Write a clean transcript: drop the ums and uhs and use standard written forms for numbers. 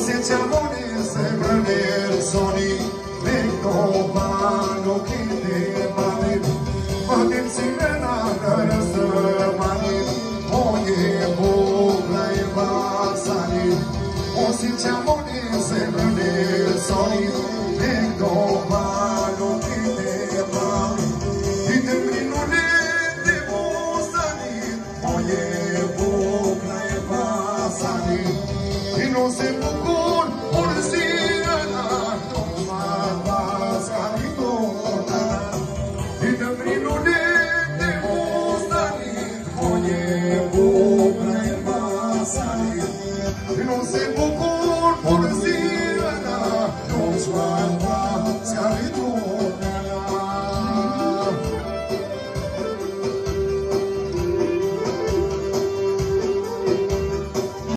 se chiamone se prende soni vengo mano che te mani ma che si vena caressa mani oye bobla e basani o se chiamone se prende soni vengo mano che te mani e te brino le bosani oye bobla e basani e non se